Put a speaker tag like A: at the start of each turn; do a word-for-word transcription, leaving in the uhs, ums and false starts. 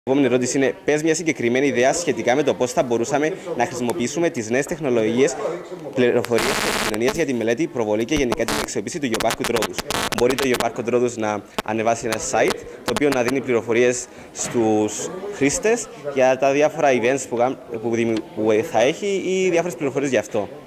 A: Η επόμενη ερώτηση είναι: πες μια συγκεκριμένη ιδέα σχετικά με το πώς θα μπορούσαμε να χρησιμοποιήσουμε τις νέες τεχνολογίες, πληροφορίες και επικοινωνίες για τη μελέτη, προβολή και γενικά την αξιοποίηση του γεωπάρκου Τρόδους. Μπορεί το γεωπάρκο Τρόδους να ανεβάσει ένα site το οποίο να δίνει πληροφορίες στους χρήστες για τα διάφορα events που, που θα έχει ή διάφορες πληροφορίες γι' αυτό.